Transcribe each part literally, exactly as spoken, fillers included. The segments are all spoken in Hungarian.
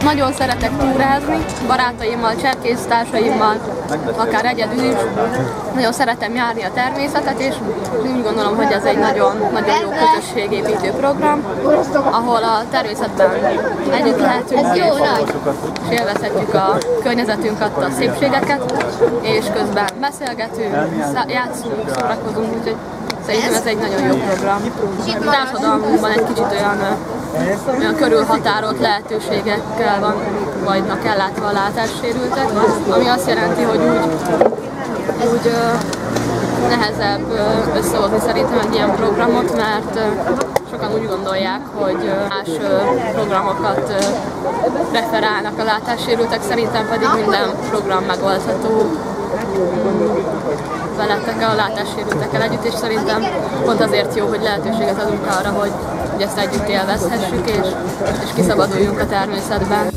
Nagyon szeretek túrázni, barátaimmal, cserkésztársaimmal, akár egyedül is. Nagyon szeretem járni a természetet, és úgy gondolom, hogy ez egy nagyon, nagyon jó közösségépítő program, ahol a természetben együtt lehetünk, és, és élvezhetjük a környezetünket, a szépségeket, és közben beszélgetünk, játszunk, szórakozunk, úgyhogy szerintem ez egy nagyon jó program. A társadalmunkban egy kicsit olyan, olyan körülhatárolt lehetőségekkel van, vagynak ellátva a látássérültek, ami azt jelenti, hogy úgy, úgy nehezebb összehozni szerintem egy ilyen programot, mert sokan úgy gondolják, hogy más programokat preferálnak a látássérültek, szerintem pedig minden program megoldható veletek a látássérültekkel együtt, és szerintem pont azért jó, hogy lehetőséget adunk arra, hogy, hogy ezt együtt élvezhessük, és, és kiszabaduljunk a természetben.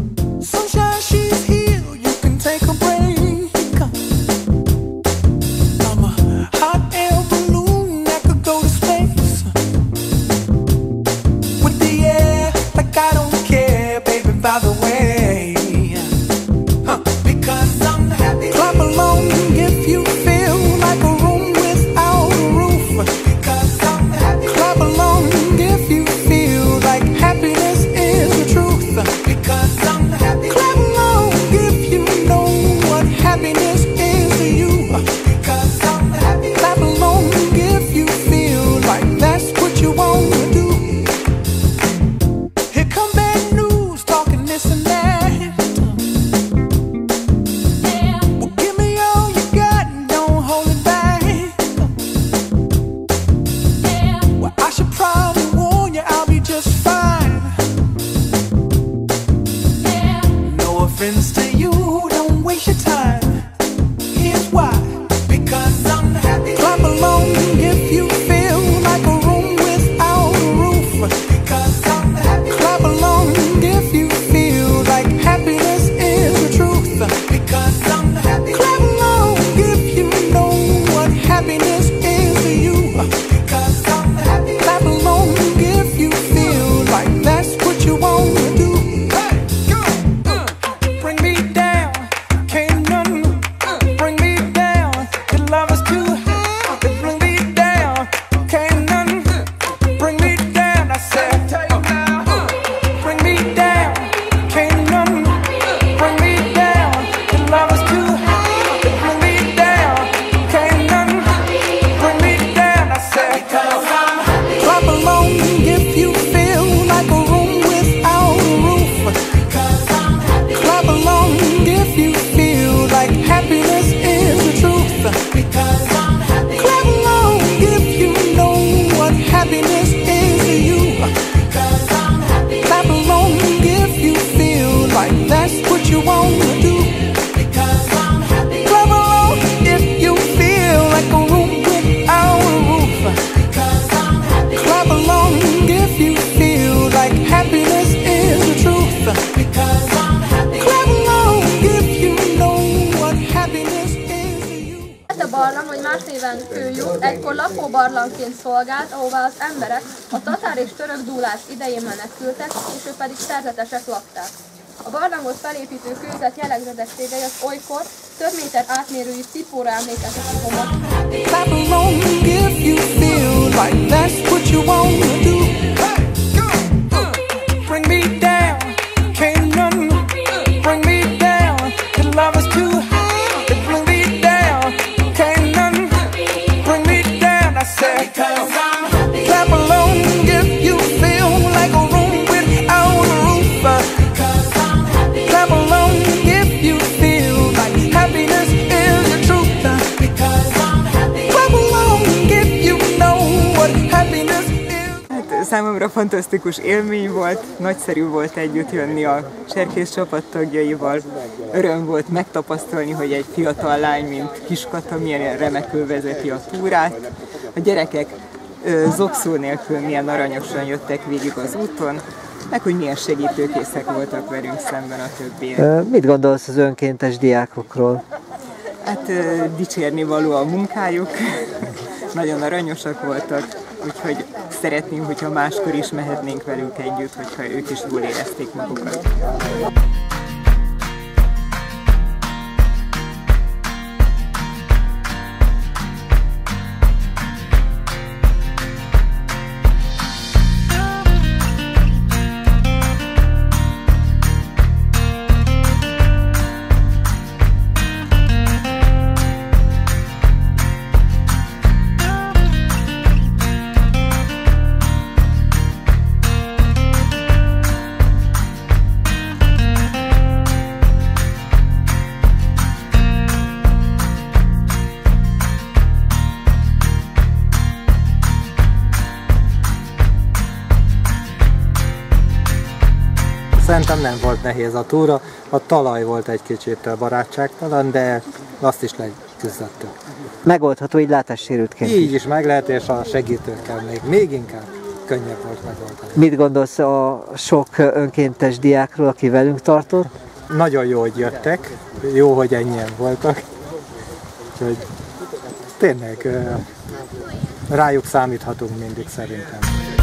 Barlang, vagy más néven Kőlyuk, egykor lakóbarlangként szolgált, ahová az emberek a tatár és török dúlás idején menekültek, és ő pedig szerzetesek lakták. A barlangot felépítő kőzet jellegzetességei az olykor több méter átmérőjű cipóra emlékeztető homok. Számomra fantasztikus élmény volt, nagyszerű volt együtt jönni a Cserkész csapattagjaival. Öröm volt megtapasztalni, hogy egy fiatal lány, mint Kiskata milyen remekül vezeti a túrát. A gyerekek zokszó nélkül milyen aranyosan jöttek végig az úton, meg hogy milyen segítőkészek voltak velünk szemben a többiek. Mit gondolsz az önkéntes diákokról? Hát dicsérni való a munkájuk, nagyon aranyosak voltak, úgyhogy szeretnénk, hogyha máskor is mehetnénk velük együtt, hogyha ők is jól érezték magukat. Szerintem nem volt nehéz a túra, a talaj volt egy kicsit barátságtalan, de azt is leküzdöttük. Megoldható így látássérültként. Így is meg lehet, és a segítőkkel még, még inkább könnyebb volt megoldani. Mit gondolsz a sok önkéntes diákról, aki velünk tartott? Nagyon jó, hogy jöttek, jó, hogy ennyien voltak. Úgyhogy tényleg rájuk számíthatunk mindig szerintem.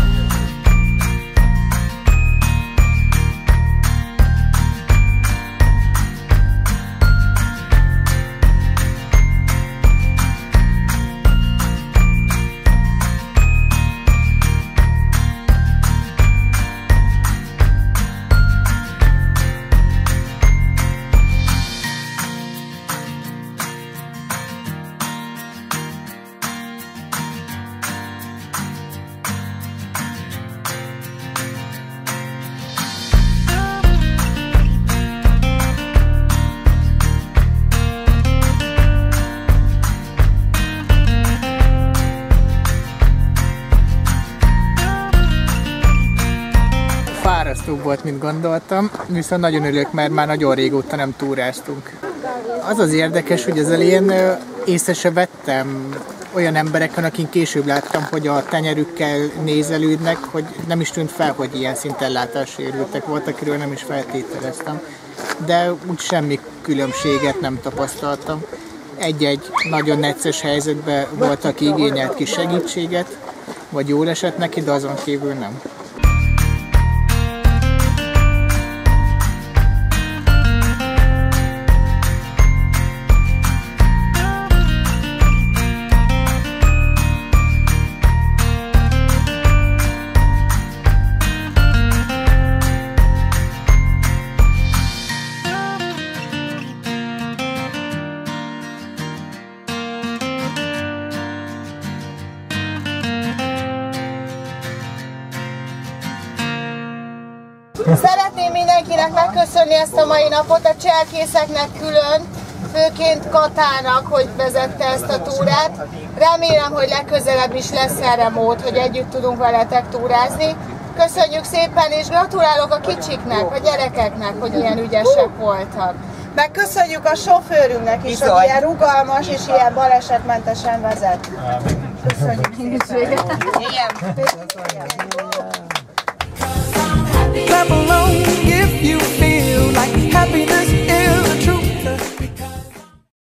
Fárasztóbb volt, mint gondoltam, viszont nagyon örülök, mert már nagyon régóta nem túráztunk. Az az érdekes, hogy az elején észre se vettem olyan embereken, akin később láttam, hogy a tenyerükkel nézelődnek, hogy nem is tűnt fel, hogy ilyen szinten látássérültek voltak, akiről nem is feltételeztem. De úgy semmi különbséget nem tapasztaltam. Egy-egy nagyon necces helyzetben volt, aki igényelt kis segítséget, vagy jól esett neki, de azon kívül nem. Szeretném mindenkinek megköszönni ezt a mai napot, a cselkészeknek külön, főként Katának, hogy vezette ezt a túrát. Remélem, hogy legközelebb is lesz erre mód, hogy együtt tudunk veletek túrázni. Köszönjük szépen, és gratulálok a kicsiknek, a gyerekeknek, hogy ilyen ügyesek voltak. Meg köszönjük a sofőrünknek is, hogy ilyen rugalmas és ilyen balesetmentesen vezet. Köszönjük szépen. Igen.